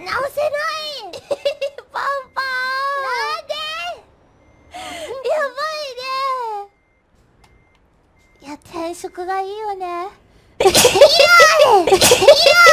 直せないパンパンなんでやばいね。いや、転職がいいよね。いいわ